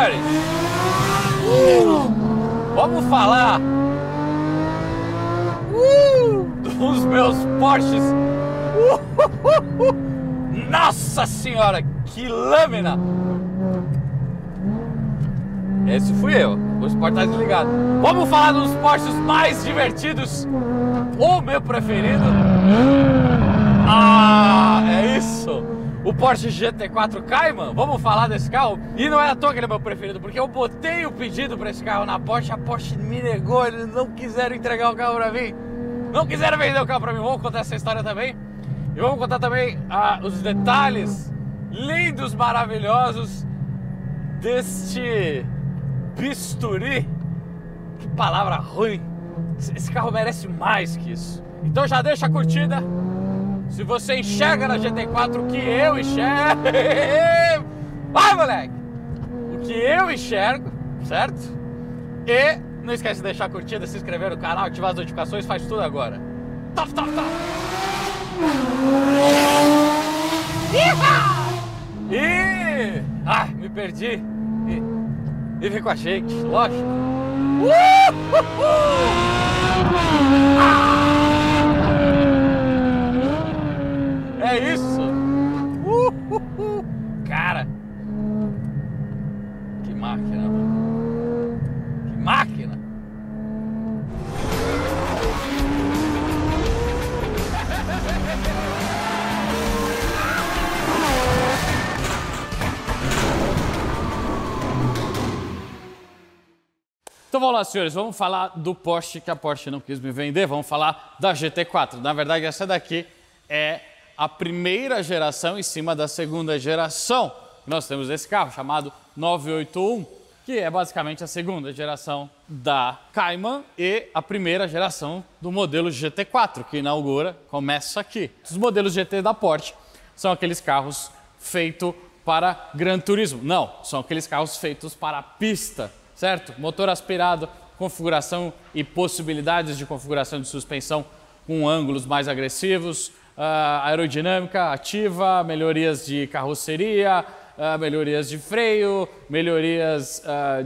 senhores, vamos falar dos meus Porsches. Nossa senhora, que lâmina! Esse fui eu, o Sport tá desligado. Vamos falar dos Porsches mais divertidos. O meu preferido. Ah, é isso! O Porsche GT4 Cayman. Vamos falar desse carro? E não é à toa que ele é meu preferido, porque eu botei o pedido para esse carro na Porsche, a Porsche me negou, eles não quiseram entregar o carro para mim. Não quiseram vender o carro para mim. Vamos contar essa história também. E vamos contar também os detalhes lindos, maravilhosos deste bisturi. Que palavra ruim. Esse carro merece mais que isso. Então já deixa a curtida. Se você enxerga na GT4 o que eu enxergo. Vai, moleque! O que eu enxergo, certo? E não esquece de deixar a curtida, se inscrever no canal, ativar as notificações, faz tudo agora. Top, top, top! E... ai, me perdi. E vem com a gente, lógico. É isso. Cara, que máquina, mano. Que máquina. Então vamos lá, senhores, vamos falar do Porsche que a Porsche não quis me vender, vamos falar da GT4. Na verdade, essa daqui é a primeira geração em cima da segunda geração. Nós temos esse carro chamado 981, que é basicamente a segunda geração da Cayman e a primeira geração do modelo GT4, que inaugura, começa aqui. Os modelos GT da Porsche são aqueles carros feitos para Gran Turismo. Não, são aqueles carros feitos para pista. Certo? Motor aspirado, configuração e possibilidades de configuração de suspensão com ângulos mais agressivos, aerodinâmica ativa, melhorias de carroceria, melhorias de freio, melhorias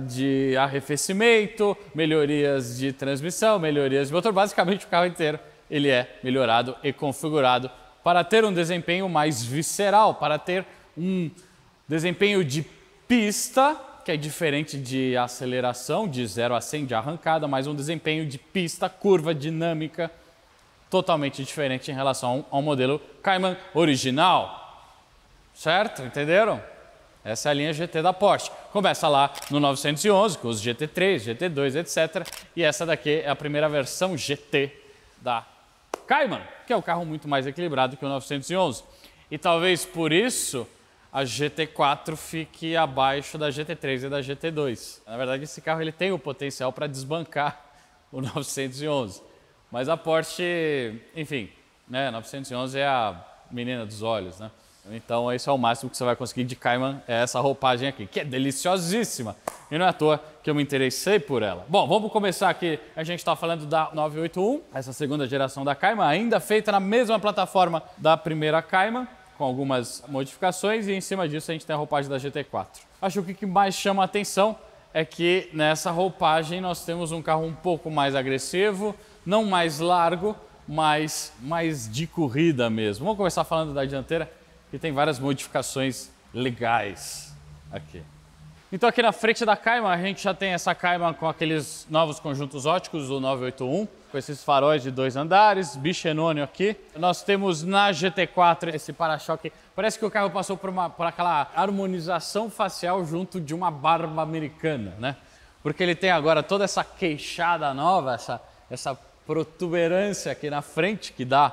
de arrefecimento, melhorias de transmissão, melhorias de motor. Basicamente o carro inteiro ele é melhorado e configurado para ter um desempenho mais visceral, para ter um desempenho de pista, que é diferente de aceleração, de 0 a 100 de arrancada, mas um desempenho de pista, curva, dinâmica, totalmente diferente em relação ao modelo Cayman original. Certo? Entenderam? Essa é a linha GT da Porsche. Começa lá no 911, com os GT3, GT2, etc. E essa daqui é a primeira versão GT da Cayman, que é um carro muito mais equilibrado que o 911. E talvez por isso a GT4 fique abaixo da GT3 e da GT2. Na verdade, esse carro ele tem o potencial para desbancar o 911. Mas a Porsche, enfim, né, 911 é a menina dos olhos, né? Então esse é o máximo que você vai conseguir de Cayman, é essa roupagem aqui, que é deliciosíssima. E não é à toa que eu me interessei por ela. Bom, vamos começar aqui. A gente está falando da 981, essa segunda geração da Cayman, ainda feita na mesma plataforma da primeira Cayman, com algumas modificações, e em cima disso a gente tem a roupagem da GT4. Acho que o que mais chama a atenção é que nessa roupagem nós temos um carro um pouco mais agressivo, não mais largo, mas mais de corrida mesmo. Vamos começar falando da dianteira, que tem várias modificações legais aqui. Então aqui na frente da Cayman, a gente já tem essa Cayman com aqueles novos conjuntos óticos, o 981, com esses faróis de 2 andares, bichenônio aqui. Nós temos na GT4 esse para-choque. Parece que o carro passou por aquela harmonização facial junto de uma barba americana, né? Porque ele tem agora toda essa queixada nova, essa protuberância aqui na frente, que dá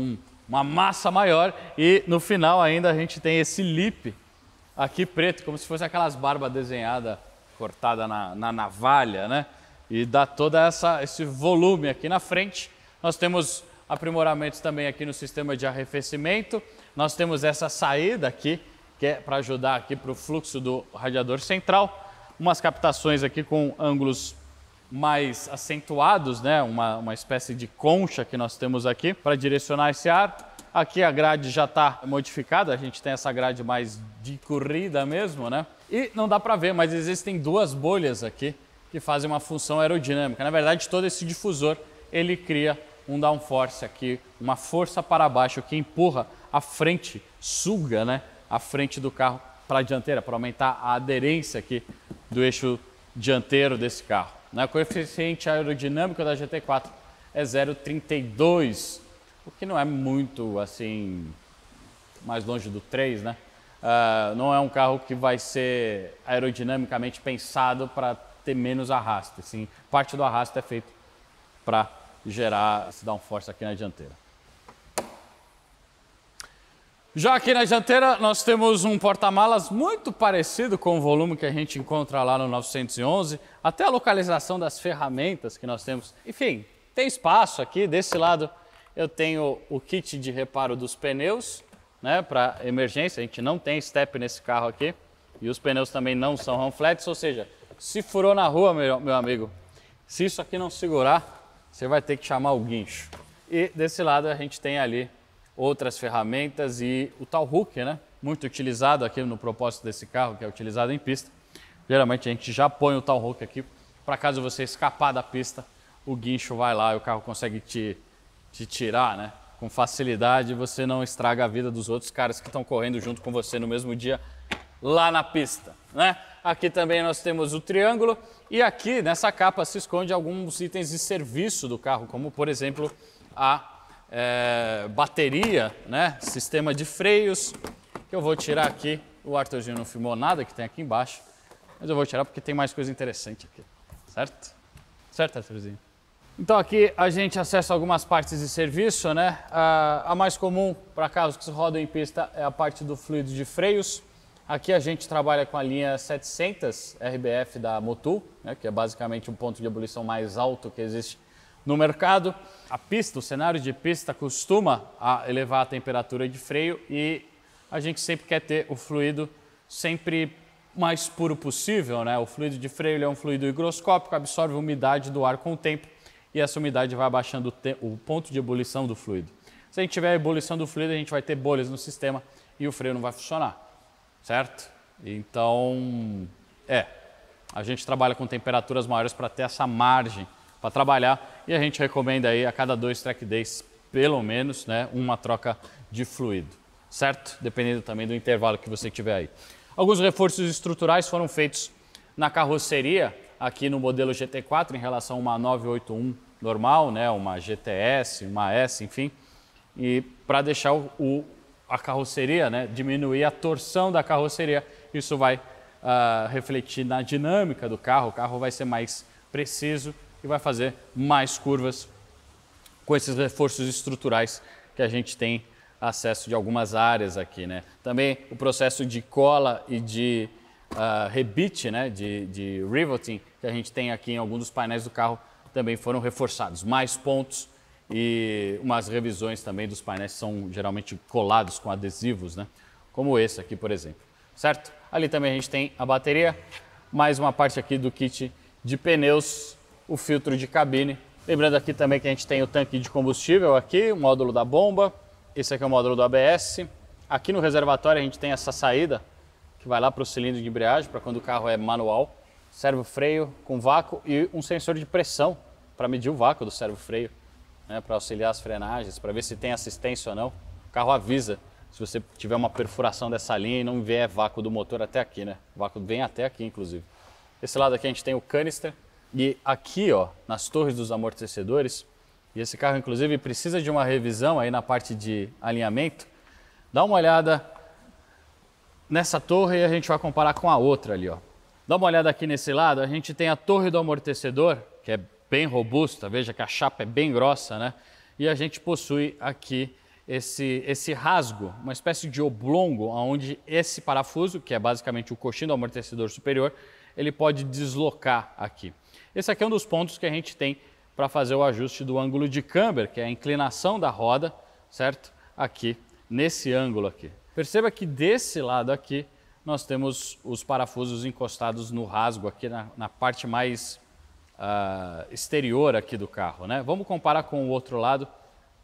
uma massa maior. E no final ainda a gente tem esse lip aqui preto, como se fosse aquelas barbas desenhadas, cortada na navalha, né? E dá todo esse volume aqui na frente. Nós temos aprimoramentos também aqui no sistema de arrefecimento. Nós temos essa saída aqui, que é para ajudar aqui para o fluxo do radiador central. Umas captações aqui com ângulos mais acentuados, né? Uma espécie de concha que nós temos aqui para direcionar esse ar. Aqui a grade já está modificada, a gente tem essa grade mais de corrida mesmo, né? E não dá para ver, mas existem duas bolhas aqui que fazem uma função aerodinâmica. Na verdade, todo esse difusor, ele cria um downforce aqui, uma força para baixo que empurra a frente, suga, né, a frente do carro para a dianteira, para aumentar a aderência aqui do eixo dianteiro desse carro. O coeficiente aerodinâmico da GT4 é 0,32, o que não é muito assim, mais longe do 3, né? Não é um carro que vai ser aerodinamicamente pensado para ter menos arrasto. Sim, parte do arrasto é feito para gerar esse downforce aqui na dianteira. Já aqui na dianteira nós temos um porta-malas muito parecido com o volume que a gente encontra lá no 911, até a localização das ferramentas que nós temos. Enfim, tem espaço aqui. Desse lado eu tenho o kit de reparo dos pneus, né, para emergência. A gente não tem step nesse carro aqui e os pneus também não são run flats, ou seja, se furou na rua, meu amigo, se isso aqui não segurar, você vai ter que chamar o guincho. E desse lado a gente tem ali outras ferramentas e o tal hook, né? Muito utilizado aqui no propósito desse carro, que é utilizado em pista. Geralmente a gente já põe o tal hook aqui, para caso você escapar da pista, o guincho vai lá e o carro consegue te tirar, né, com facilidade, e você não estraga a vida dos outros caras que estão correndo junto com você no mesmo dia lá na pista, né? Aqui também nós temos o triângulo e aqui nessa capa se esconde alguns itens de serviço do carro, como por exemplo a bateria, né? Sistema de freios, que eu vou tirar aqui. O Arthurzinho não filmou nada que tem aqui embaixo, mas eu vou tirar porque tem mais coisa interessante aqui, certo? Certo, Arthurzinho? Então aqui a gente acessa algumas partes de serviço, né? A mais comum para carros que rodam em pista é a parte do fluido de freios. Aqui a gente trabalha com a linha 700 RBF da Motul, né? Que é basicamente um ponto de ebulição mais alto que existe no mercado. A pista, o cenário de pista costuma elevar a temperatura de freio e a gente sempre quer ter o fluido sempre mais puro possível, né? O fluido de freio ele é um fluido higroscópico, absorve a umidade do ar com o tempo e essa umidade vai abaixando o ponto de ebulição do fluido. Se a gente tiver a ebulição do fluido, a gente vai ter bolhas no sistema e o freio não vai funcionar, certo? Então, a gente trabalha com temperaturas maiores para ter essa margem para trabalhar e a gente recomenda aí a cada 2 track days, pelo menos, né, uma troca de fluido, certo? Dependendo também do intervalo que você tiver aí. Alguns reforços estruturais foram feitos na carroceria aqui no modelo GT4 em relação a uma 981 normal, né, uma GTS, uma S, enfim, e para deixar a carroceria, né, diminuir a torção da carroceria, isso vai refletir na dinâmica do carro, o carro vai ser mais preciso e vai fazer mais curvas com esses reforços estruturais que a gente tem acesso de algumas áreas aqui, né? Também o processo de cola e de rebite, né, de riveting que a gente tem aqui em alguns dos painéis do carro também foram reforçados. Mais pontos e umas revisões também dos painéis que são geralmente colados com adesivos, né? Como esse aqui, por exemplo, certo? Ali também a gente tem a bateria, mais uma parte aqui do kit de pneus, o filtro de cabine. Lembrando aqui também que a gente tem o tanque de combustível aqui, o módulo da bomba, esse aqui é o módulo do ABS. Aqui no reservatório a gente tem essa saída que vai lá para o cilindro de embreagem, para quando o carro é manual, servo-freio com vácuo e um sensor de pressão para medir o vácuo do servo-freio, né, para auxiliar as frenagens, para ver se tem assistência ou não. O carro avisa se você tiver uma perfuração dessa linha e não vier vácuo do motor até aqui, né? O vácuo vem até aqui, inclusive. Desse lado aqui a gente tem o canister e aqui, ó, nas torres dos amortecedores, e esse carro inclusive precisa de uma revisão aí na parte de alinhamento. Dá uma olhada nessa torre e a gente vai comparar com a outra ali, ó. Dá uma olhada aqui nesse lado, a gente tem a torre do amortecedor, que é bem robusta, veja que a chapa é bem grossa, né? E a gente possui aqui esse rasgo, uma espécie de oblongo, onde esse parafuso, que é basicamente o coxim do amortecedor superior, ele pode deslocar aqui. Esse aqui é um dos pontos que a gente tem para fazer o ajuste do ângulo de camber, que é a inclinação da roda, certo? Aqui, nesse ângulo aqui. Perceba que desse lado aqui, nós temos os parafusos encostados no rasgo aqui na parte mais exterior aqui do carro, né? Vamos comparar com o outro lado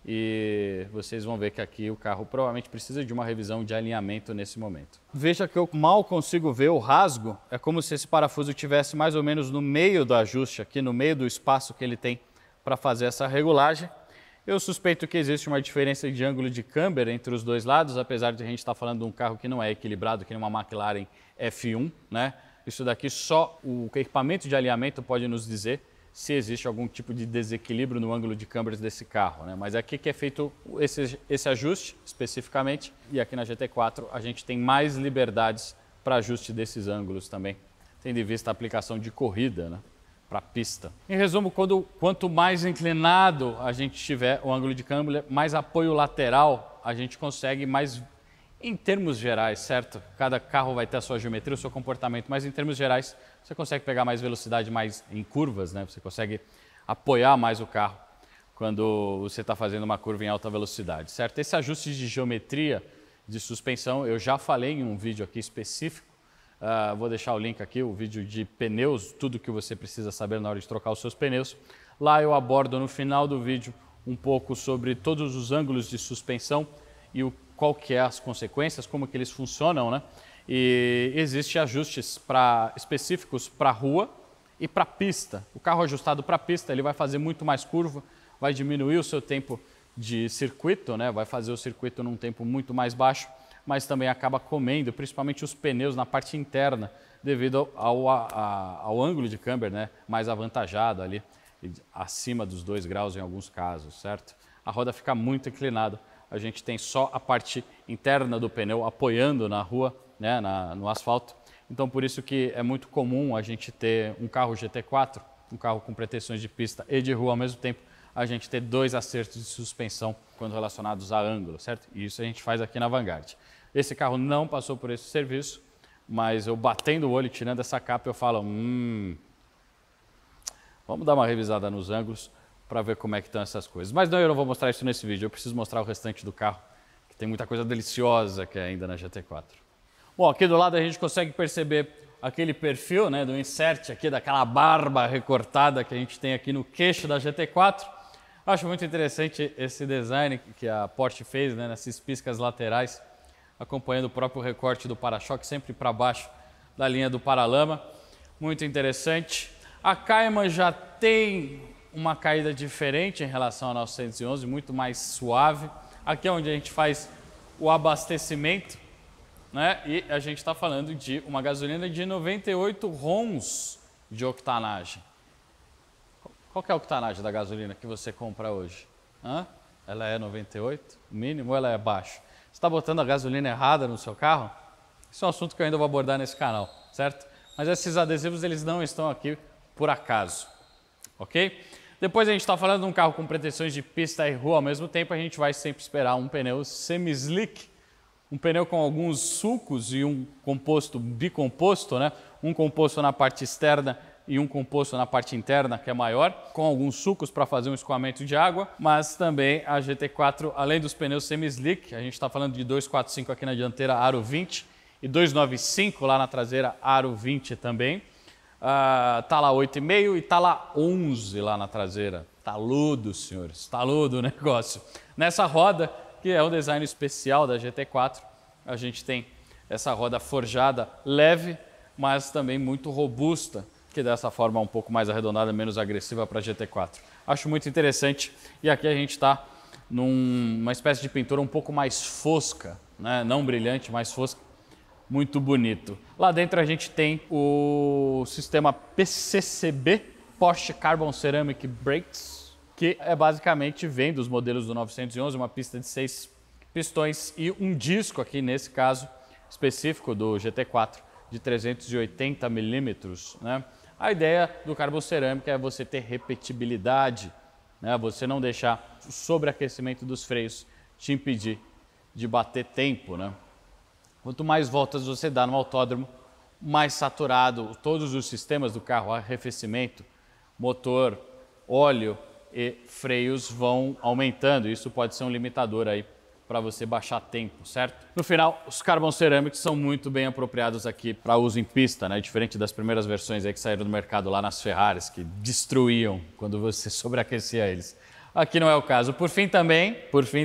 e vocês vão ver que aqui o carro provavelmente precisa de uma revisão de alinhamento nesse momento. Veja que eu mal consigo ver o rasgo, é como se esse parafuso estivesse mais ou menos no meio do ajuste, aqui no meio do espaço que ele tem para fazer essa regulagem. Eu suspeito que existe uma diferença de ângulo de câmera entre os dois lados, apesar de a gente estar falando de um carro que não é equilibrado, que nem uma McLaren F1, né? Isso daqui só o equipamento de alinhamento pode nos dizer se existe algum tipo de desequilíbrio no ângulo de câmeras desse carro, né? Mas é aqui que é feito esse ajuste especificamente, e aqui na GT4 a gente tem mais liberdades para ajuste desses ângulos também, tendo em vista a aplicação de corrida, né, para a pista. Em resumo, quanto mais inclinado a gente tiver o ângulo de câmera, mais apoio lateral a gente consegue, mais em termos gerais, certo? Cada carro vai ter a sua geometria, o seu comportamento, mas em termos gerais você consegue pegar mais velocidade mais em curvas, né? Você consegue apoiar mais o carro quando você está fazendo uma curva em alta velocidade, certo? Esse ajuste de geometria de suspensão eu já falei em um vídeo aqui específico, vou deixar o link aqui, o vídeo de pneus, tudo que você precisa saber na hora de trocar os seus pneus. Lá eu abordo no final do vídeo um pouco sobre todos os ângulos de suspensão e qual que é as consequências, como que eles funcionam, né? E existem ajustes específicos para rua e para pista. O carro ajustado para pista ele vai fazer muito mais curva, vai diminuir o seu tempo de circuito, né? Vai fazer o circuito num tempo muito mais baixo, mas também acaba comendo, principalmente os pneus na parte interna, devido ao ângulo de câmber, né? Mais avantajado ali, acima dos 2 graus em alguns casos, certo? A roda fica muito inclinada. A gente tem só a parte interna do pneu apoiando na rua, né, no asfalto. Então, por isso que é muito comum a gente ter um carro GT4, um carro com pretensões de pista e de rua ao mesmo tempo, a gente ter 2 acertos de suspensão quando relacionados a ângulo, certo? E isso a gente faz aqui na Vanguard. Esse carro não passou por esse serviço, mas eu batendo o olho, tirando essa capa, eu falo, vamos dar uma revisada nos ângulos para ver como é que estão essas coisas. Mas não, eu não vou mostrar isso nesse vídeo, eu preciso mostrar o restante do carro, que tem muita coisa deliciosa que é ainda na GT4. Bom, aqui do lado a gente consegue perceber aquele perfil, né, do insert aqui, daquela barba recortada que a gente tem aqui no queixo da GT4. Acho muito interessante esse design que a Porsche fez, né, nessas piscas laterais, acompanhando o próprio recorte do para-choque, sempre para baixo da linha do paralama. Muito interessante. A Cayman já tem uma caída diferente em relação à 911, muito mais suave. Aqui é onde a gente faz o abastecimento, né? E a gente está falando de uma gasolina de 98 RONs de octanagem. Qual que é a octanagem da gasolina que você compra hoje? Ela é 98, mínimo, ou ela é baixo? Você está botando a gasolina errada no seu carro? Isso é um assunto que eu ainda vou abordar nesse canal, certo? Mas esses adesivos eles não estão aqui por acaso, ok? Depois a gente está falando de um carro com pretensões de pista e rua ao mesmo tempo, a gente vai sempre esperar um pneu semi-slick, um pneu com alguns sulcos e um composto bicomposto, né? Um composto na parte externa e um composto na parte interna, que é maior, com alguns sulcos para fazer um escoamento de água, mas também a GT4, além dos pneus semi-slick, a gente está falando de 245 aqui na dianteira, aro 20, e 295 lá na traseira, aro 20 também. Tá lá 8,5 e tá lá 11 lá na traseira. Taludo, senhores, taludo o negócio. Nessa roda, que é um design especial da GT4, a gente tem essa roda forjada leve, mas também muito robusta, que dessa forma um pouco mais arredondada, menos agressiva para a GT4. Acho muito interessante. E aqui a gente está numa espécie de pintura um pouco mais fosca, né? Não brilhante, mais fosca. Muito bonito. Lá dentro a gente tem o sistema PCCB, Porsche Carbon Ceramic Brakes, que é basicamente vem dos modelos do 911, uma pista de 6 pistões e um disco aqui, nesse caso específico do GT4, de 380 milímetros, né? A ideia do Carbon Ceramic é você ter repetibilidade, né? Você não deixar o sobreaquecimento dos freios te impedir de bater tempo, né? Quanto mais voltas você dá no autódromo, mais saturado todos os sistemas do carro, arrefecimento, motor, óleo e freios vão aumentando. Isso pode ser um limitador aí para você baixar tempo, certo? No final, os Carbon Ceramics são muito bem apropriados aqui para uso em pista, né? Diferente das primeiras versões aí que saíram do mercado lá nas Ferraris, que destruíam quando você sobreaquecia eles. Aqui não é o caso. Por fim também,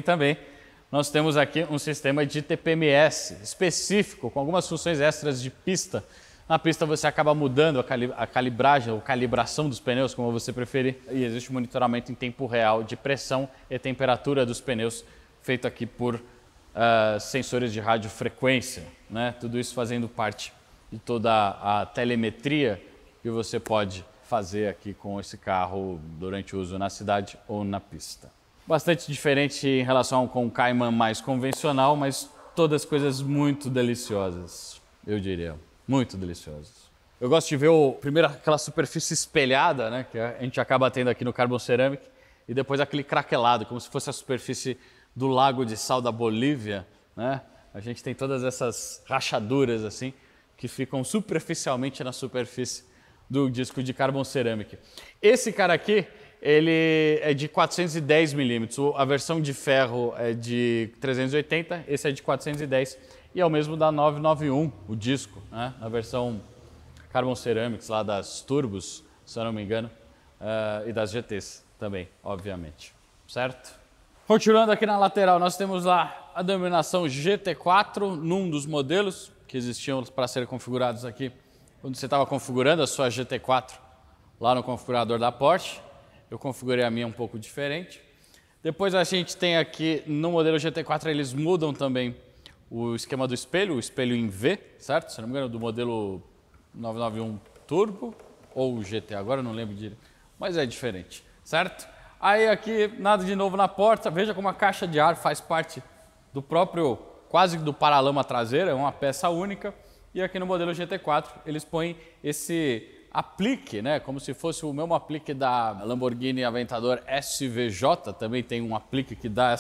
nós temos aqui um sistema de TPMS específico, com algumas funções extras de pista. Na pista você acaba mudando a calibragem ou calibração dos pneus, como você preferir, e existe um monitoramento em tempo real de pressão e temperatura dos pneus, feito aqui por sensores de radiofrequência, né? Tudo isso fazendo parte de toda a telemetria que você pode fazer aqui com esse carro durante o uso na cidade ou na pista. Bastante diferente em relação com o Cayman mais convencional, mas todas coisas muito deliciosas, eu diria, muito deliciosas. Eu gosto de ver primeiro aquela superfície espelhada, né, que a gente acaba tendo aqui no Carbon Ceramic, e depois aquele craquelado, como se fosse a superfície do Lago de Sal da Bolívia, né? A gente tem todas essas rachaduras assim, que ficam superficialmente na superfície do disco de Carbon Ceramic. Esse cara aqui, ele é de 410 milímetros, a versão de ferro é de 380, esse é de 410 e é o mesmo da 991, o disco, né? Na versão Carbon Ceramics lá das Turbos, se eu não me engano, e das GTs também, obviamente, certo? Continuando aqui na lateral, nós temos lá a denominação GT4 num dos modelos que existiam para serem configurados aqui quando você estava configurando a sua GT4 lá no configurador da Porsche. Eu configurei a minha um pouco diferente. Depois a gente tem aqui no modelo GT4, eles mudam também o esquema do espelho, o espelho em V, certo? Se não me engano, do modelo 991 Turbo ou GT, agora eu não lembro direito, mas é diferente, certo? Aí aqui, nada de novo na porta, veja como a caixa de ar faz parte do próprio, quase do paralama traseiro, é uma peça única. E aqui no modelo GT4 eles põem esse aplique, né, como se fosse o mesmo aplique da Lamborghini Aventador SVJ, também tem um aplique que dá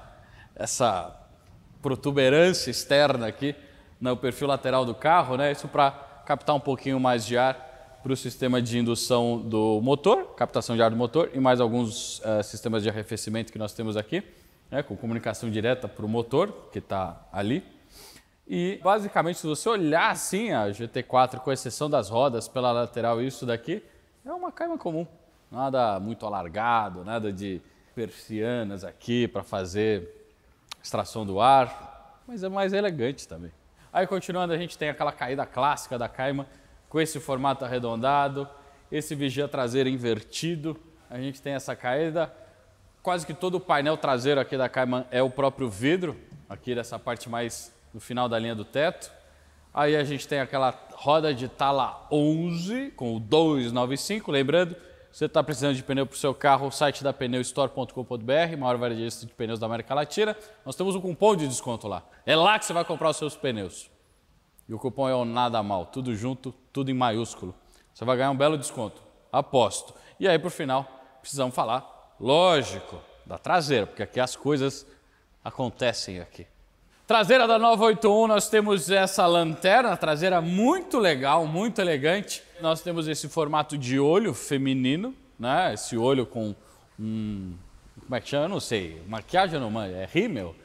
essa protuberância externa aqui no perfil lateral do carro, né, isso para captar um pouquinho mais de ar para o sistema de indução do motor, captação de ar do motor e mais alguns sistemas de arrefecimento que nós temos aqui, né, com comunicação direta para o motor que está ali. E basicamente, se você olhar assim a GT4, com exceção das rodas pela lateral, isso daqui é uma Cayman comum, nada muito alargado, nada de persianas aqui para fazer extração do ar, mas é mais elegante também. Aí continuando, a gente tem aquela caída clássica da Cayman com esse formato arredondado, esse vigia traseiro invertido, a gente tem essa caída, quase que todo o painel traseiro aqui da Cayman é o próprio vidro, aqui dessa parte mais no final da linha do teto. Aí a gente tem aquela roda de tala 11 com o 295, lembrando, você está precisando de pneu para o seu carro, o site da pneustore.com.br, maior varejista de pneus da América Latina, nós temos um cupom de desconto lá, é lá que você vai comprar os seus pneus. E o cupom é o Nada Mal, tudo junto, tudo em maiúsculo. Você vai ganhar um belo desconto, aposto. E aí, por final, precisamos falar, lógico, da traseira, porque aqui as coisas acontecem aqui. Traseira da 981, nós temos essa lanterna traseira muito legal, muito elegante. Nós temos esse formato de olho feminino, né? Esse olho com como é que chama? Eu não sei, maquiagem não, é rímel,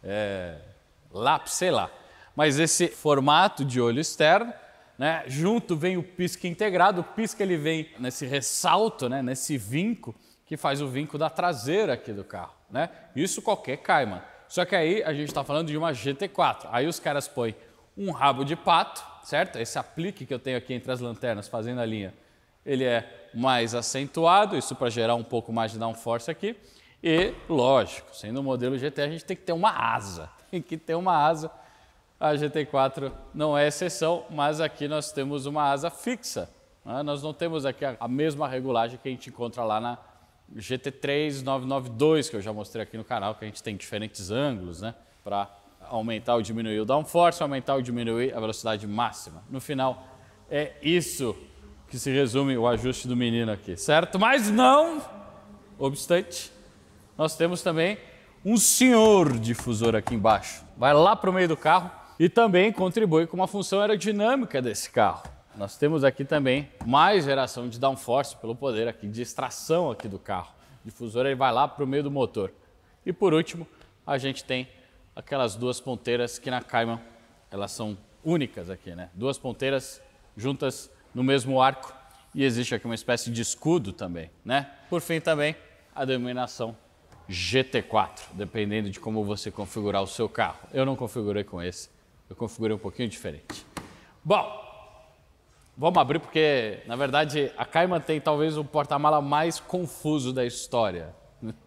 lápis, sei lá. Mas esse formato de olho externo, né? Junto vem o pisca integrado, o pisca ele vem nesse ressalto, né? Nesse vinco, que faz o vinco da traseira aqui do carro, né? Isso qualquer Cayman. Só que aí a gente está falando de uma GT4, aí os caras põem um rabo de pato, certo? Esse aplique que eu tenho aqui entre as lanternas fazendo a linha, ele é mais acentuado, isso para gerar um pouco mais de downforce aqui. E, lógico, sendo um modelo GT, a gente tem que ter uma asa, tem que ter uma asa. A GT4 não é exceção, mas aqui nós temos uma asa fixa, né? Nós não temos aqui a mesma regulagem que a gente encontra lá na GT3 992, que eu já mostrei aqui no canal, que a gente tem diferentes ângulos, né, para aumentar ou diminuir o downforce, aumentar ou diminuir a velocidade máxima. No final, é isso que se resume o ajuste do menino aqui, certo? Mas não obstante, nós temos também um senhor difusor aqui embaixo. Vai lá para o meio do carro e também contribui com uma função aerodinâmica desse carro. Nós temos aqui também mais geração de downforce pelo poder aqui de extração aqui do carro. O difusor ele vai lá para o meio do motor. E por último, a gente tem aquelas duas ponteiras que na Cayman elas são únicas aqui, né? Duas ponteiras juntas no mesmo arco e existe aqui uma espécie de escudo também, né? Por fim também, a denominação GT4, dependendo de como você configurar o seu carro. Eu não configurei com esse, eu configurei um pouquinho diferente. Bom, vamos abrir porque, na verdade, a Cayman tem talvez o porta-mala mais confuso da história.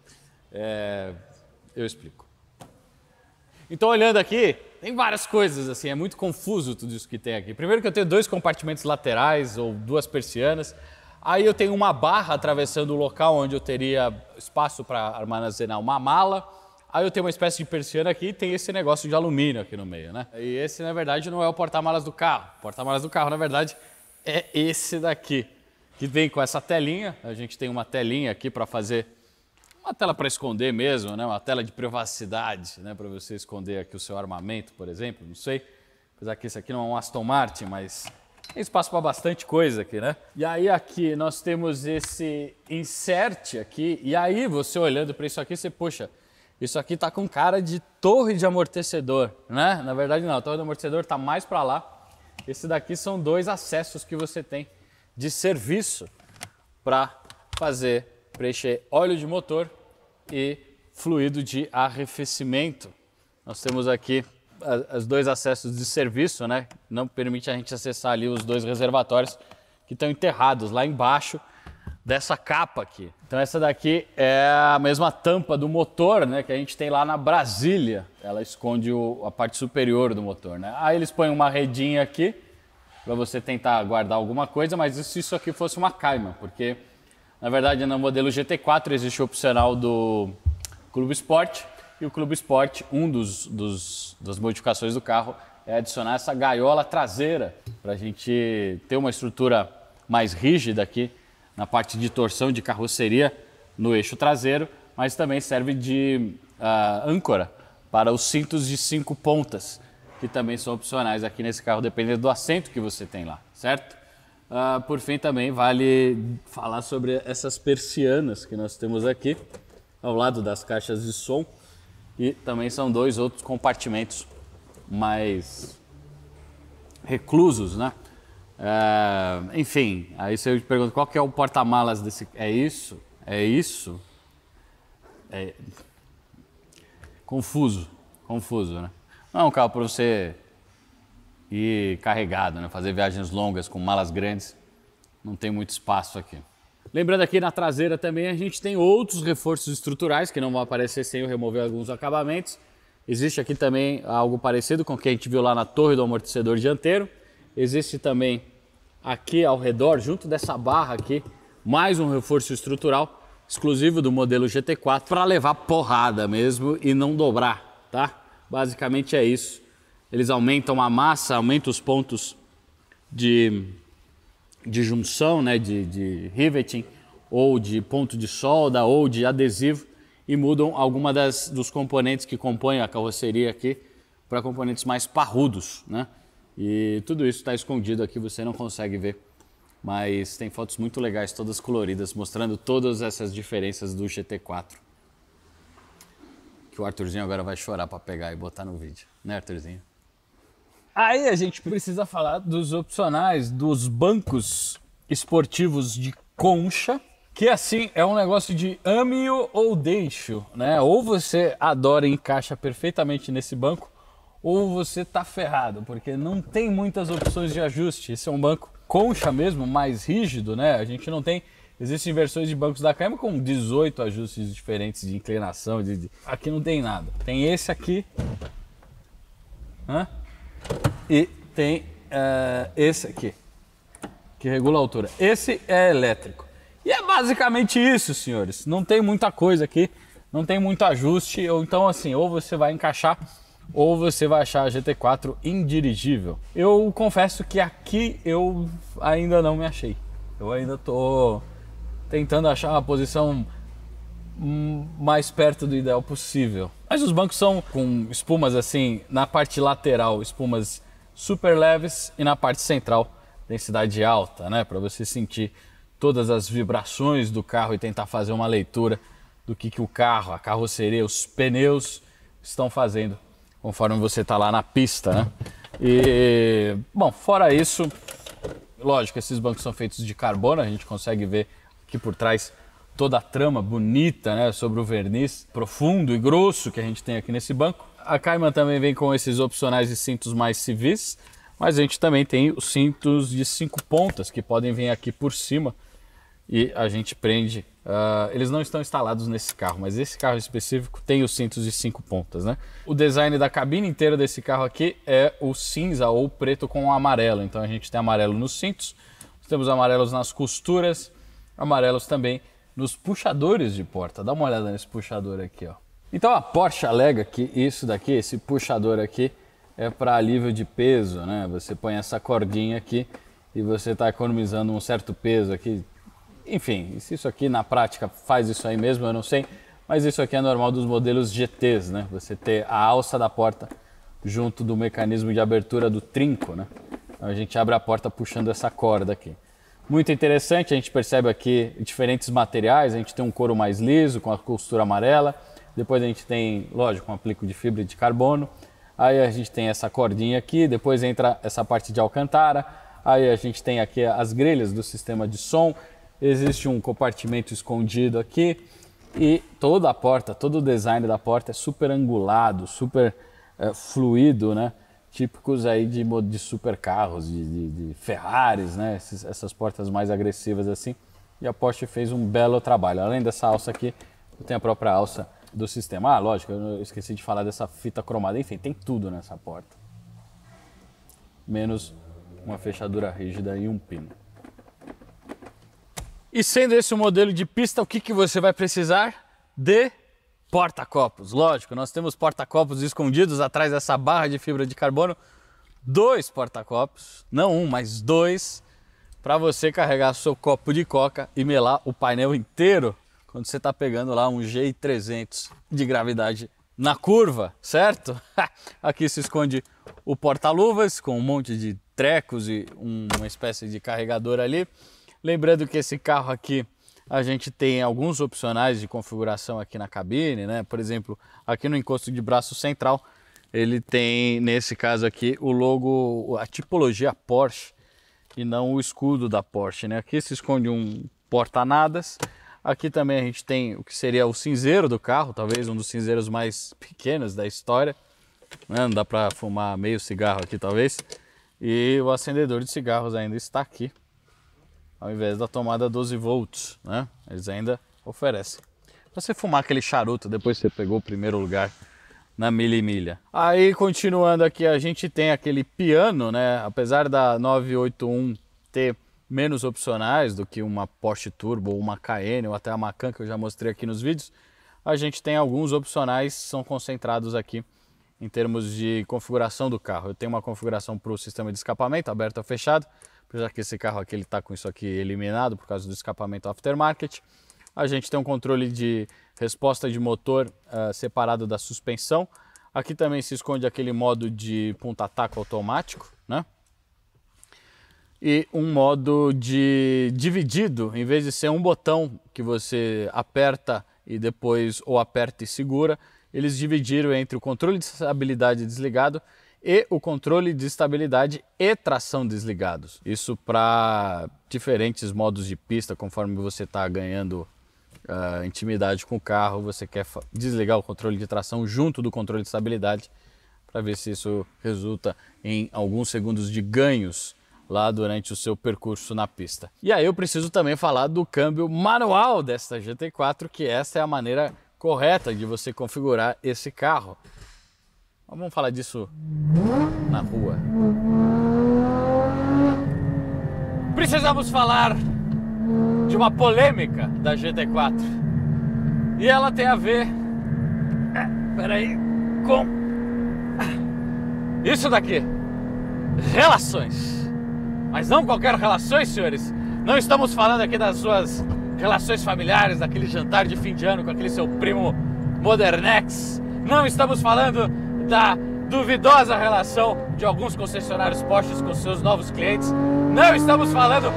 Eu explico. Então, olhando aqui, tem várias coisas, assim, é muito confuso tudo isso que tem aqui. Primeiro que eu tenho 2 compartimentos laterais ou 2 persianas. Aí eu tenho uma barra atravessando o local onde eu teria espaço para armazenar uma mala. Aí eu tenho uma espécie de persiana aqui e tem esse negócio de alumínio aqui no meio, né? E esse, na verdade, não é o porta-malas do carro. O porta-malas do carro, na verdade, é esse daqui, que vem com essa telinha. A gente tem uma telinha aqui para fazer uma tela para esconder mesmo, né? Uma tela de privacidade, né? Para você esconder aqui o seu armamento, por exemplo, não sei. Apesar que esse aqui não é um Aston Martin, mas tem espaço para bastante coisa aqui, né? E aí aqui nós temos esse insert aqui, e aí você olhando para isso aqui, você, puxa, isso aqui tá com cara de torre de amortecedor, né? Na verdade não, a torre de amortecedor tá mais para lá. Esse daqui são 2 acessos que você tem de serviço para preencher óleo de motor e fluido de arrefecimento. Nós temos aqui os 2 acessos de serviço, né? Não permite a gente acessar ali os 2 reservatórios que estão enterrados lá embaixo dessa capa aqui. Então essa daqui é a mesma tampa do motor, né? Que a gente tem lá na Brasília. Ela esconde a parte superior do motor, né? Aí eles põem uma redinha aqui para você tentar guardar alguma coisa, mas se isso aqui fosse uma Cayman, porque na verdade no modelo GT4 existe o opcional do Clube Sport. E o Clube Sport, das modificações do carro é adicionar essa gaiola traseira para a gente ter uma estrutura mais rígida aqui na parte de torção de carroceria no eixo traseiro, mas também serve de âncora para os cintos de 5 pontas, que também são opcionais aqui nesse carro, dependendo do assento que você tem lá, certo? Por fim, também vale falar sobre essas persianas que nós temos aqui, ao lado das caixas de som. E também são 2 outros compartimentos mais reclusos, né? Enfim, aí você pergunta qual que é o porta-malas desse... É isso? É isso? Confuso, né? Não é um carro para você ir carregado, né? Fazer viagens longas com malas grandes. Não tem muito espaço aqui. Lembrando aqui na traseira também a gente tem outros reforços estruturais que não vão aparecer sem eu remover alguns acabamentos. Existe aqui também algo parecido com o que a gente viu lá na torre do amortecedor dianteiro. Existe também aqui ao redor, junto dessa barra aqui, mais um reforço estrutural exclusivo do modelo GT4 para levar porrada mesmo e não dobrar, tá? Basicamente é isso. Eles aumentam a massa, aumentam os pontos de junção, né, de riveting, ou de ponto de solda, ou de adesivo, e mudam alguma dos componentes que compõem a carroceria aqui para componentes mais parrudos, né? E tudo isso está escondido aqui, você não consegue ver, mas tem fotos muito legais, todas coloridas, mostrando todas essas diferenças do GT4. Que o Arthurzinho agora vai chorar para pegar e botar no vídeo, né, Arthurzinho? Aí a gente precisa falar dos opcionais, dos bancos esportivos de concha, que assim é um negócio de ame-o ou deixe-o, né? Ou você adora e encaixa perfeitamente nesse banco, ou você tá ferrado, porque não tem muitas opções de ajuste. Esse é um banco concha mesmo, mais rígido, né? A gente não tem... Existem versões de bancos da Cayman com 18 ajustes diferentes de inclinação, aqui não tem nada. Tem esse aqui, né? E tem esse aqui, que regula a altura. Esse é elétrico. E é basicamente isso, senhores. Não tem muita coisa aqui, não tem muito ajuste. Ou então assim, ou você vai encaixar, ou você vai achar a GT4 indirigível. Eu confesso que aqui eu ainda não me achei. Eu ainda tô tentando achar uma posição mais perto do ideal possível. Mas os bancos são com espumas assim, na parte lateral, espumas super leves, e na parte central, densidade alta, né? Para você sentir todas as vibrações do carro e tentar fazer uma leitura do que o carro, a carroceria, os pneus estão fazendo conforme você está lá na pista, né? E, bom, fora isso, lógico, esses bancos são feitos de carbono, a gente consegue ver aqui por trás toda a trama bonita, né, sobre o verniz profundo e grosso que a gente tem aqui nesse banco. A Cayman também vem com esses opcionais de cintos mais civis, mas a gente também tem os cintos de 5 pontas que podem vir aqui por cima e a gente prende. Eles não estão instalados nesse carro, mas esse carro específico tem os cintos de 5 pontas, né? O design da cabine inteira desse carro aqui é o cinza ou preto com o amarelo. Então a gente tem amarelo nos cintos, temos amarelos nas costuras, amarelos também nos puxadores de porta. Dá uma olhada nesse puxador aqui, ó. Então a Porsche alega que isso daqui, esse puxador aqui, é para alívio de peso, né? Você põe essa cordinha aqui e você está economizando um certo peso aqui. Enfim, se isso aqui na prática faz isso aí mesmo, eu não sei, mas isso aqui é normal dos modelos GTs, né? Você ter a alça da porta junto do mecanismo de abertura do trinco, né? Então a gente abre a porta puxando essa corda aqui. Muito interessante, a gente percebe aqui diferentes materiais, a gente tem um couro mais liso com a costura amarela, depois a gente tem, lógico, um aplico de fibra de carbono, aí a gente tem essa cordinha aqui, depois entra essa parte de alcantara, aí a gente tem aqui as grelhas do sistema de som, existe um compartimento escondido aqui e toda a porta, todo o design da porta é super angulado, super fluido, né? Típicos aí de supercarros, de Ferraris, né? Essas portas mais agressivas assim. E a Porsche fez um belo trabalho. Além dessa alça aqui, tem a própria alça do sistema. Ah, lógico, eu esqueci de falar dessa fita cromada. Enfim, tem tudo nessa porta. Menos uma fechadura rígida e um pino. E sendo esse o modelo de pista, o que você vai precisar? De porta-copos. Lógico, nós temos porta-copos escondidos atrás dessa barra de fibra de carbono. 2 porta-copos, não um, mas 2, para você carregar seu copo de coca e melar o painel inteiro quando você está pegando lá um GI300 de gravidade na curva, certo? Aqui se esconde o porta-luvas com um monte de trecos e uma espécie de carregador ali. Lembrando que esse carro aqui, a gente tem alguns opcionais de configuração aqui na cabine, né? Por exemplo, aqui no encosto de braço central, ele tem, nesse caso aqui, o logo, a tipologia Porsche e não o escudo da Porsche, né? Aqui se esconde um porta-nadas. Aqui também a gente tem o que seria o cinzeiro do carro, talvez um dos cinzeiros mais pequenos da história, né? Não dá para fumar meio cigarro aqui, talvez. E o acendedor de cigarros ainda está aqui, ao invés da tomada 12 volts, né? Eles ainda oferecem. Você fumar aquele charuto depois que você pegou o primeiro lugar na milha. Aí, continuando aqui, a gente tem aquele piano, né? Apesar da 981 ter menos opcionais do que uma Porsche Turbo ou uma Cayenne ou até a Macan, que eu já mostrei aqui nos vídeos, a gente tem alguns opcionais que são concentrados aqui em termos de configuração do carro. Eu tenho uma configuração para o sistema de escapamento, aberto ou fechado, já que esse carro aqui ele está com isso aqui eliminado por causa do escapamento aftermarket. A gente tem um controle de resposta de motor separado da suspensão. Aqui também se esconde aquele modo de ponta-taco automático, né? E um modo de dividido, em vez de ser um botão que você aperta e depois ou aperta e segura, eles dividiram entre o controle de estabilidade desligado e o controle de estabilidade e tração desligados. Isso para diferentes modos de pista, conforme você está ganhando intimidade com o carro, você quer desligar o controle de tração junto do controle de estabilidade para ver se isso resulta em alguns segundos de ganhos lá durante o seu percurso na pista. E aí eu preciso também falar do câmbio manual desta GT4, que essa é a maneira correta de você configurar esse carro. Vamos falar disso na rua. Precisamos falar de uma polêmica da GT4. E ela tem a ver, com isso daqui. Relações. Mas não qualquer relações, senhores. Não estamos falando aqui das suas relações familiares, daquele jantar de fim de ano com aquele seu primo Modernex. Não estamos falando da duvidosa relação de alguns concessionários Porsche com seus novos clientes. Não estamos falando...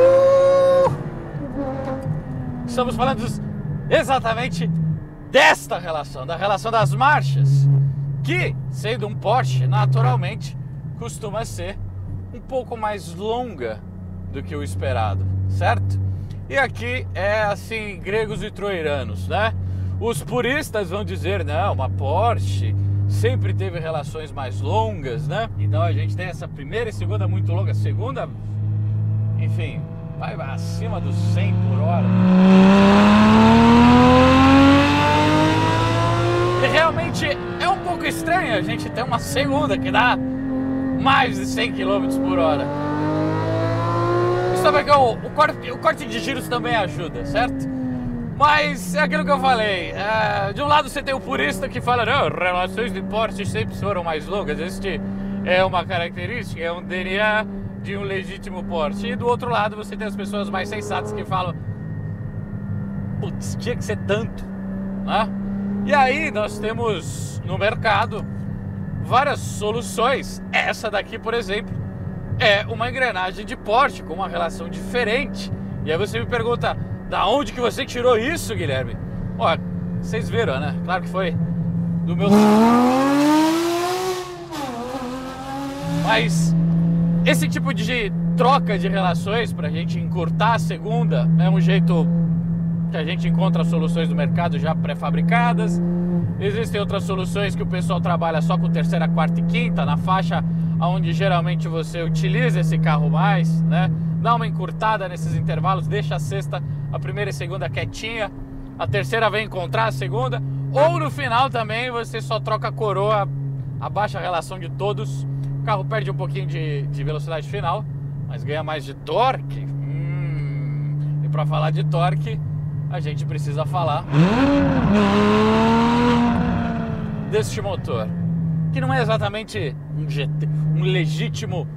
Estamos falando exatamente desta relação, da relação das marchas, que, sendo um Porsche, naturalmente, costuma ser um pouco mais longa do que o esperado, certo? E aqui é assim, gregos e troianos, né? Os puristas vão dizer, não, uma Porsche sempre teve relações mais longas, né? Então a gente tem essa primeira e segunda muito longa, a segunda, enfim, vai acima dos 100 por hora. E realmente é um pouco estranho a gente ter uma segunda que dá mais de 100 km por hora. Sabe que o corte de giros também ajuda, certo? Mas é aquilo que eu falei, de um lado você tem o purista que fala, não, relações de Porsche sempre foram mais longas, este é uma característica, é um DNA de um legítimo Porsche. E do outro lado você tem as pessoas mais sensatas que falam, putz, tinha que ser tanto, né? E aí nós temos no mercado várias soluções. Essa daqui, por exemplo, é uma engrenagem de Porsche com uma relação diferente. E aí você me pergunta, da onde que você tirou isso, Guilherme? Ó, vocês viram, né? Claro que foi do meu... Mas esse tipo de troca de relações pra gente encurtar a segunda é um jeito que a gente encontra soluções no mercado já pré-fabricadas. Existem outras soluções que o pessoal trabalha só com terceira, quarta e quinta, na faixa onde geralmente você utiliza esse carro mais, né? Dá uma encurtada nesses intervalos, deixa a sexta, a primeira e segunda quietinha, a terceira vem encontrar a segunda, ou no final também você só troca a coroa, abaixa a relação de todos, o carro perde um pouquinho de velocidade final, mas ganha mais de torque. E para falar de torque, a gente precisa falar deste motor, que não é exatamente um GT, um legítimo...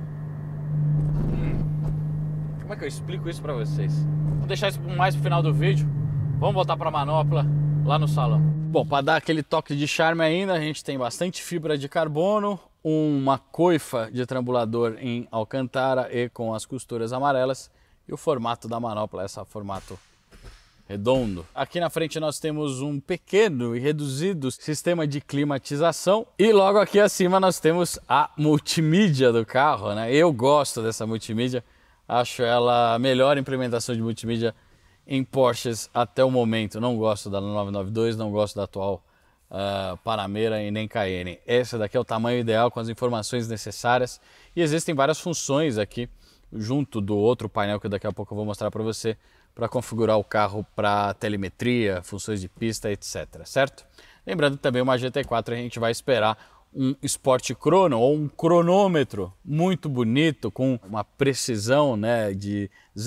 Como é que eu explico isso pra vocês? Vou deixar isso mais pro final do vídeo. Vamos voltar pra manopla lá no salão. Bom, para dar aquele toque de charme ainda, a gente tem bastante fibra de carbono, uma coifa de trambulador em alcantara e com as costuras amarelas, e o formato da manopla, esse formato redondo. Aqui na frente nós temos um pequeno e reduzido sistema de climatização e logo aqui acima nós temos a multimídia do carro, né? Eu gosto dessa multimídia, acho ela a melhor implementação de multimídia em Porsches até o momento. Não gosto da 992, não gosto da atual Panamera e nem Cayenne. Essa daqui é o tamanho ideal com as informações necessárias e existem várias funções aqui junto do outro painel que daqui a pouco eu vou mostrar para você, para configurar o carro para telemetria, funções de pista, etc. Certo? Lembrando que também uma GT4 a gente vai esperar um Sport Chrono ou um cronômetro muito bonito com uma precisão, né, de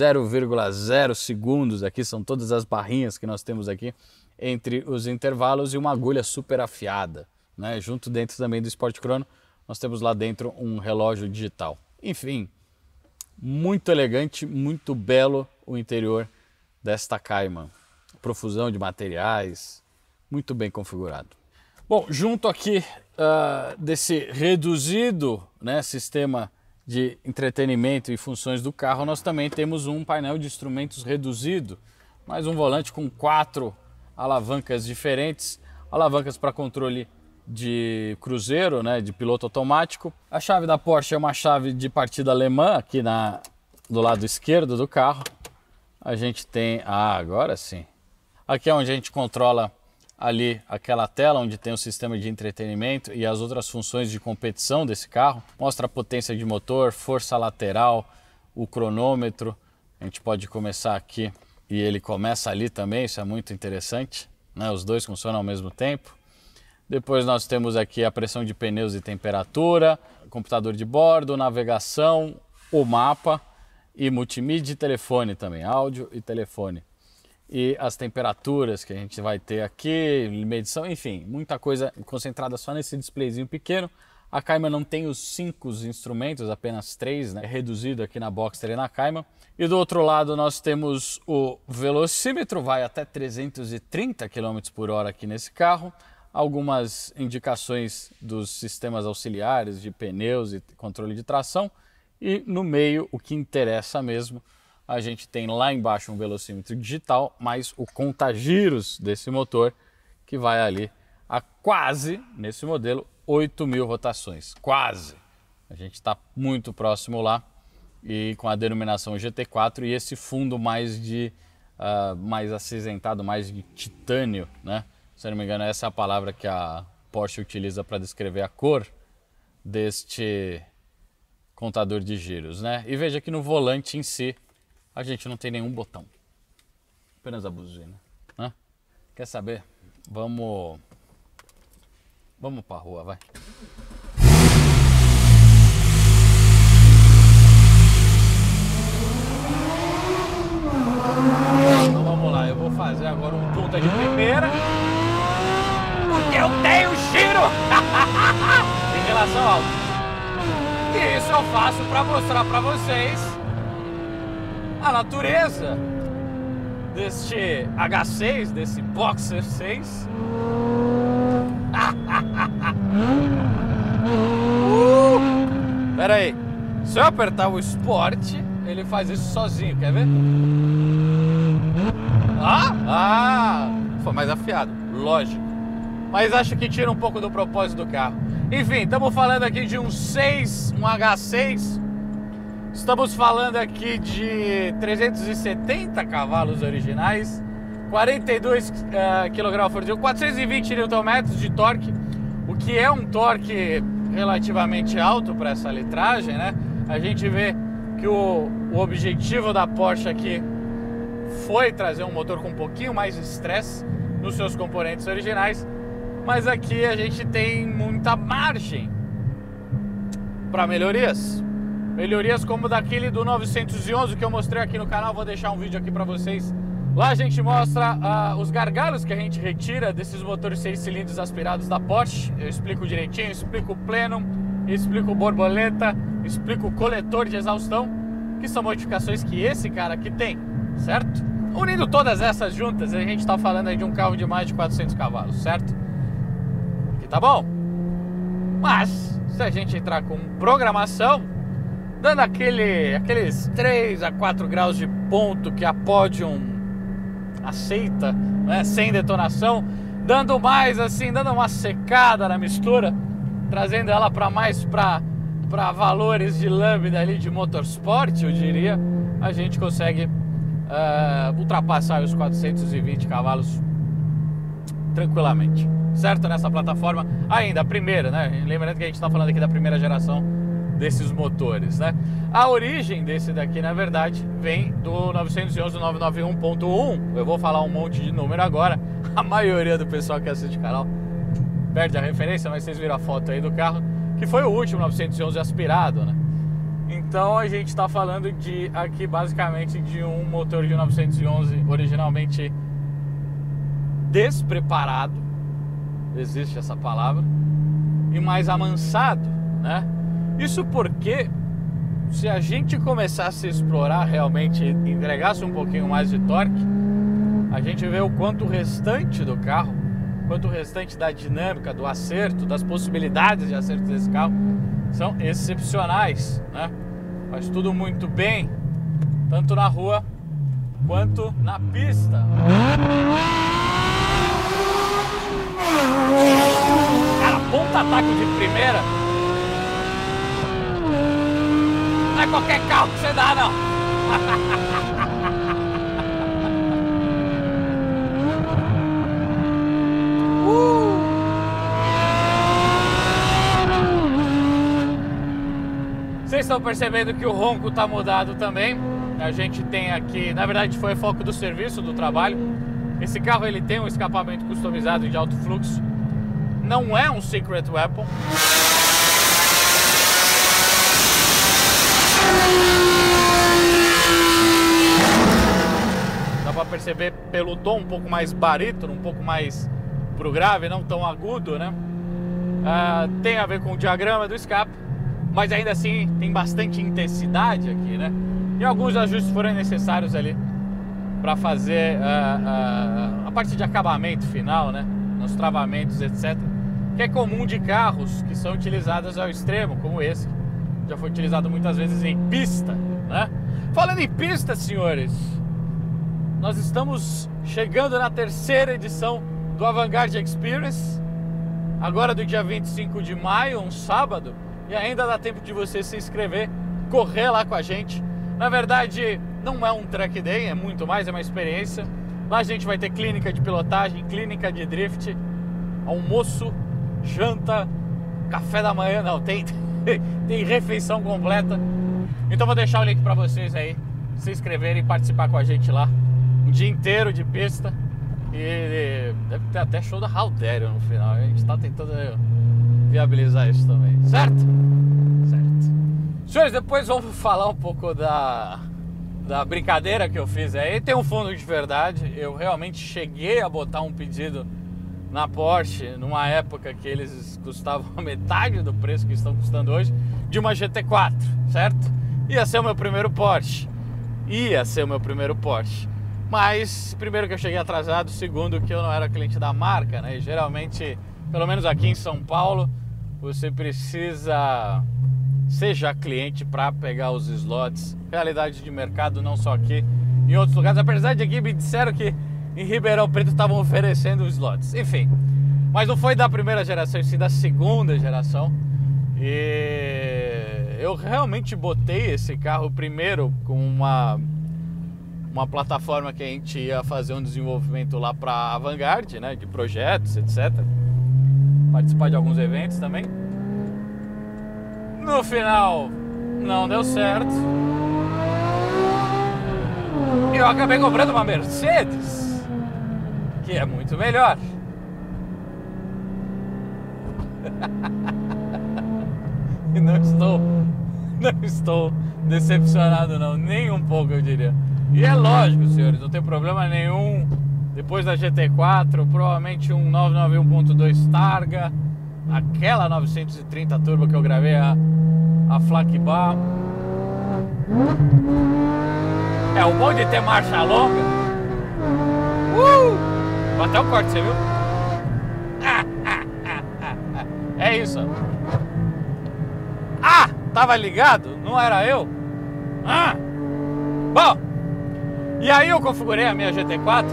0,0 segundos. Aqui são todas as barrinhas que nós temos aqui entre os intervalos e uma agulha super afiada, né? Junto dentro também do Sport Chrono nós temos lá dentro um relógio digital. Enfim, muito elegante, muito belo o interior desta Cayman. Profusão de materiais, muito bem configurado. Bom, junto aqui desse reduzido, né, sistema de entretenimento e funções do carro, nós também temos um painel de instrumentos reduzido, mais um volante com 4 alavancas diferentes, alavancas para controle de cruzeiro, né, de piloto automático. A chave da Porsche é uma chave de partida alemã, aqui do lado esquerdo do carro. A gente tem, agora sim, aqui é onde a gente controla ali aquela tela onde tem o sistema de entretenimento e as outras funções de competição desse carro. Mostra a potência de motor, força lateral, o cronômetro. A gente pode começar aqui e ele começa ali também, isso é muito interessante, né? Os dois funcionam ao mesmo tempo. Depois nós temos aqui a pressão de pneus e temperatura, computador de bordo, navegação, o mapa e multimídia e telefone também, áudio e telefone. E as temperaturas que a gente vai ter aqui, medição, enfim, muita coisa concentrada só nesse displayzinho pequeno. A Cayman não tem os 5 instrumentos, apenas 3, né? Reduzido aqui na Boxster e na Cayman. E do outro lado nós temos o velocímetro, vai até 330 km por hora aqui nesse carro. Algumas indicações dos sistemas auxiliares de pneus e controle de tração. E no meio, o que interessa mesmo, a gente tem lá embaixo um velocímetro digital, mais o contagiros desse motor, que vai ali a quase, nesse modelo, 8.000 rotações. Quase! A gente está muito próximo lá, e com a denominação GT4 e esse fundo mais de mais acinzentado, mais de titânio, né? Se eu não me engano, essa é a palavra que a Porsche utiliza para descrever a cor deste contador de giros, né? E veja que no volante em si a gente não tem nenhum botão, apenas a buzina, né? Quer saber? Vamos pra rua, vai. Então vamos lá, eu vou fazer agora um ponta de primeira, porque eu tenho giro em relação ao alto. E isso eu faço para mostrar para vocês a natureza deste H6, desse Boxer 6. Pera aí, se eu apertar o Sport, ele faz isso sozinho, quer ver? Foi mais afiado, lógico. Mas acho que tira um pouco do propósito do carro. Enfim, estamos falando aqui de um H6. Estamos falando aqui de 370 cavalos originais, 42 kgfm, 420 Nm de torque, o que é um torque relativamente alto para essa litragem, né? A gente vê que o objetivo da Porsche aqui foi trazer um motor com um pouquinho mais de estresse nos seus componentes originais, mas aqui a gente tem muita margem para melhorias. Melhorias como daquele do 911 que eu mostrei aqui no canal, vou deixar um vídeo aqui para vocês. Lá a gente mostra os gargalos que a gente retira desses motores 6 cilindros aspirados da Porsche. Eu explico direitinho, explico o plenum, explico o borboleta, explico o coletor de exaustão, que são modificações que esse cara aqui tem, certo? Unindo todas essas juntas, a gente está falando aí de um carro de mais de 400 cavalos, certo? Aqui tá bom. Mas, se a gente entrar com programação, dando aqueles 3 a 4 graus de ponto que a Podium aceita, né, sem detonação, dando mais assim, dando uma secada na mistura, trazendo ela para mais para valores de lambda ali de motorsport, eu diria, a gente consegue ultrapassar os 420 cavalos tranquilamente, certo? Nessa plataforma, ainda a primeira, né? Lembrando que a gente está falando aqui da primeira geração desses motores, né? A origem desse daqui, na verdade, vem do 911 991.1. Eu vou falar um monte de número agora. A maioria do pessoal que assiste o canal perde a referência, mas vocês viram a foto aí do carro, que foi o último 911 aspirado, né? Então a gente está falando aqui basicamente de um motor de 911 originalmente despreparado, existe essa palavra, e mais amansado, né? Isso porque se a gente começasse a explorar realmente e entregasse um pouquinho mais de torque, a gente vê o quanto o restante do carro, quanto o restante da dinâmica, do acerto, das possibilidades de acerto desse carro são excepcionais, né? Faz tudo muito bem, tanto na rua quanto na pista. Cara, ponta ataque de primeira. Não é qualquer carro que você dá, não. Vocês estão percebendo que o ronco tá mudado também. A gente tem aqui, na verdade foi foco do serviço, do trabalho. Esse carro ele tem um escapamento customizado de alto fluxo. Não é um secret weapon. Dá pra perceber pelo tom um pouco mais barítono, um pouco mais pro grave, não tão agudo, né? Tem a ver com o diagrama do escape, mas ainda assim tem bastante intensidade aqui, né? E alguns ajustes foram necessários ali para fazer a parte de acabamento final, né? Nos travamentos, etc. Que é comum de carros que são utilizados ao extremo, como esse, que já foi utilizado muitas vezes em pista, né? Falando em pista, senhores, nós estamos chegando na terceira edição do Avantgarde Experience, agora do dia 25 de maio, um sábado, e ainda dá tempo de você se inscrever, correr lá com a gente. Na verdade, Não é um track day, é muito mais, é uma experiência. Lá a gente vai ter clínica de pilotagem, clínica de drift, almoço, janta, café da manhã, não, tem refeição completa. Então vou deixar o link para vocês aí se inscreverem e participar com a gente lá. Um dia inteiro de pista. E deve ter até show da Haldério no final. A gente tá tentando viabilizar isso também, certo? Certo. Senhores, depois vamos falar um pouco da brincadeira que eu fiz aí. Tem um fundo de verdade. Eu realmente cheguei a botar um pedido na Porsche numa época que eles custavam a metade do preço que estão custando hoje, de uma GT4, certo? Ia ser o meu primeiro Porsche. Mas, primeiro que eu cheguei atrasado, segundo que eu não era cliente da marca, né? E geralmente, pelo menos aqui em São Paulo, você precisa ser já cliente para pegar os slots. Realidade de mercado, não só aqui, em outros lugares. Apesar de aqui me disseram que em Ribeirão Preto estavam oferecendo slots. Enfim, mas não foi da primeira geração, sim da segunda geração. E eu realmente botei esse carro primeiro com uma plataforma que a gente ia fazer um desenvolvimento lá para a Vanguard, né, de projetos, etc. Participar de alguns eventos também. No final, não deu certo. E eu acabei comprando uma Mercedes, que é muito melhor. E não estou decepcionado não, nem um pouco eu diria. E é lógico, senhores, não tem problema nenhum. Depois da GT4, provavelmente um 991.2 Targa, aquela 930 Turbo que eu gravei, a Flak Bar. É o bom de ter marcha longa. Até o corte, você viu? É isso. Ah, tava ligado? Não era eu? Bom, e aí eu configurei a minha GT4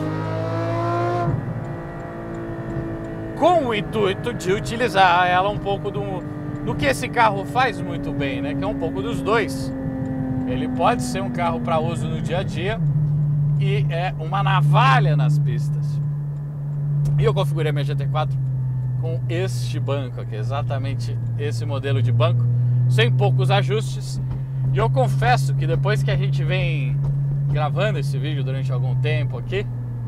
com o intuito de utilizar ela um pouco do que esse carro faz muito bem, né? Que é um pouco dos dois. Ele pode ser um carro para uso no dia a dia e é uma navalha nas pistas. E eu configurei a minha GT4 com este banco aqui, exatamente esse modelo de banco, sem poucos ajustes. E eu confesso que depois que a gente vem gravando esse vídeo durante algum tempo aqui,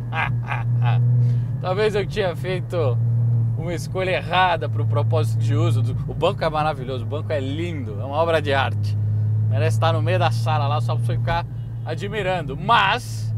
talvez eu tinha feito uma escolha errada para o propósito de uso. O banco é maravilhoso, o banco é lindo, é uma obra de arte. Merece estar no meio da sala lá só para você ficar admirando. Mas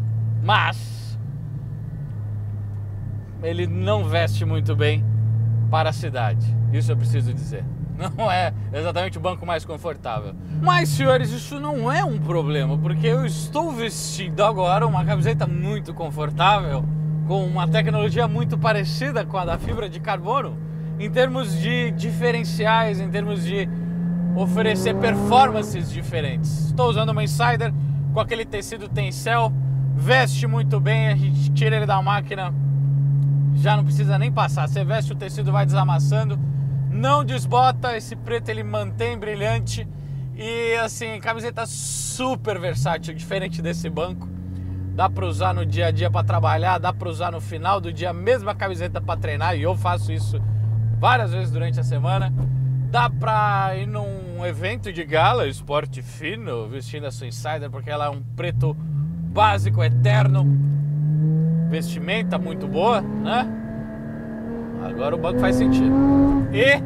ele não veste muito bem para a cidade. Isso eu preciso dizer. Não é exatamente o banco mais confortável. Mas, senhores, isso não é um problema, porque eu estou vestindo agora uma camiseta muito confortável, com uma tecnologia muito parecida com a da fibra de carbono, em termos de diferenciais, em termos de oferecer performances diferentes. Estou usando uma Insider com aquele tecido Tencel, veste muito bem, a gente tira ele da máquina, já não precisa nem passar, você veste o tecido, vai desamassando, não desbota, esse preto ele mantém brilhante e assim, camiseta super versátil, diferente desse banco. Dá para usar no dia a dia para trabalhar, dá para usar no final do dia a mesma camiseta para treinar, e eu faço isso várias vezes durante a semana. Dá para ir num evento de gala, esporte fino, vestindo a sua Insider, porque ela é um preto básico, eterno, vestimenta muito boa, né? Agora o banco faz sentido. E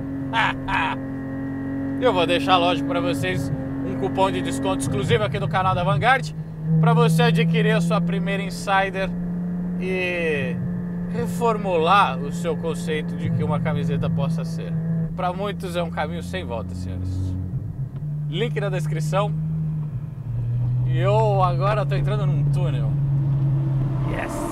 eu vou deixar, lógico, para vocês um cupom de desconto exclusivo aqui do canal da Vanguard, para você adquirir a sua primeira Insider e reformular o seu conceito de que uma camiseta possa ser. Para muitos é um caminho sem volta, senhores. Link na descrição. E eu agora estou entrando num túnel. Yes!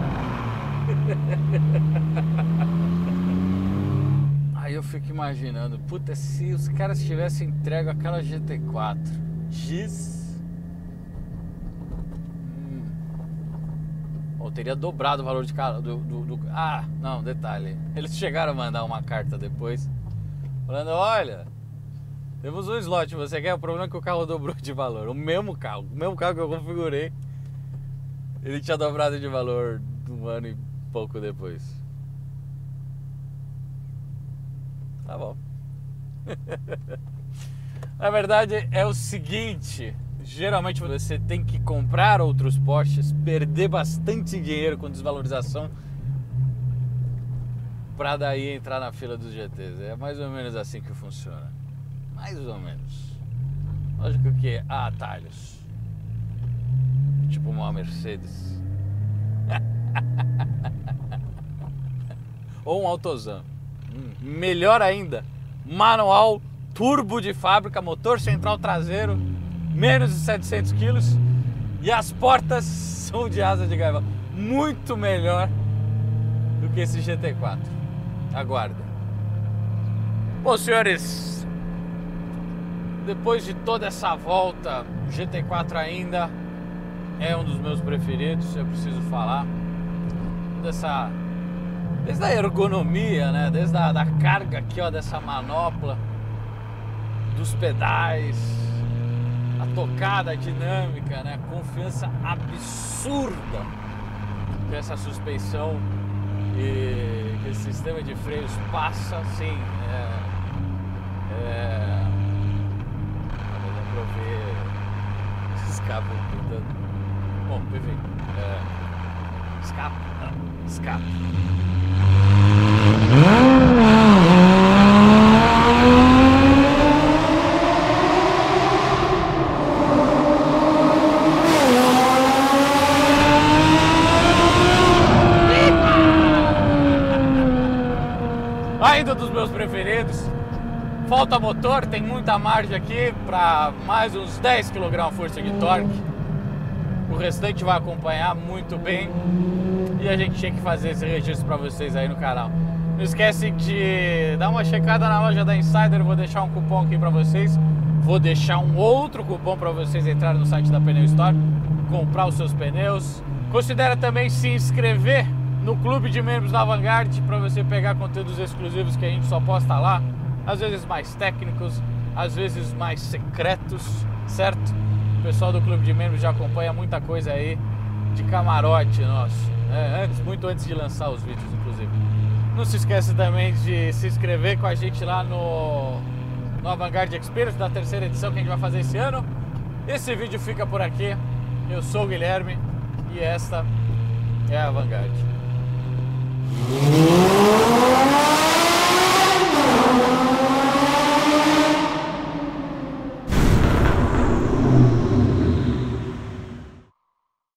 Aí eu fico imaginando, se os caras tivessem entregue aquela GT4. Giz. Ou teria dobrado o valor de carro do... Ah, não, detalhe. Eles chegaram a mandar uma carta depois falando, olha, temos um slot, você quer? O problema é que o carro dobrou de valor. O mesmo carro que eu configurei, ele tinha dobrado de valor um ano e pouco depois. Tá bom. Na verdade é o seguinte, geralmente você tem que comprar outros Porsches, perder bastante dinheiro com desvalorização para daí entrar na fila dos GTs. É mais ou menos assim que funciona. Mais ou menos. Lógico que há atalhos. Tipo uma Mercedes. Ou um Autozan. Melhor ainda, manual, turbo de fábrica, motor central traseiro, menos de 700 quilos e as portas são de asa de gaivota. Muito melhor do que esse GT4. Aguardem. Bom, senhores, depois de toda essa volta, o GT4 ainda é um dos meus preferidos, eu preciso falar. Desde a ergonomia, né? Desde a carga aqui, ó, dessa manopla, dos pedais, a tocada dinâmica, né? Confiança absurda que essa suspensão e que esse sistema de freios passa, assim, dá pra ver escape tentando. Bom, enfim, escape. Ainda dos meus preferidos. Falta motor, tem muita margem aqui para mais uns 10 kgf de torque. O restante vai acompanhar muito bem. E a gente tinha que fazer esse registro para vocês aí no canal. Não esquece de dar uma checada na loja da Insider. Eu vou deixar um cupom aqui para vocês. Vou deixar um outro cupom para vocês entrarem no site da Pneu Store, comprar os seus pneus. Considera também se inscrever no clube de membros da Vanguard para você pegar conteúdos exclusivos que a gente só posta lá. Às vezes mais técnicos, às vezes mais secretos, certo? O pessoal do clube de membros já acompanha muita coisa aí de camarote nosso. Muito antes de lançar os vídeos, inclusive. Não se esqueça também de se inscrever com a gente lá no Vanguard Experience da terceira edição que a gente vai fazer esse ano. Esse vídeo fica por aqui. Eu sou o Guilherme e esta é a Vanguard.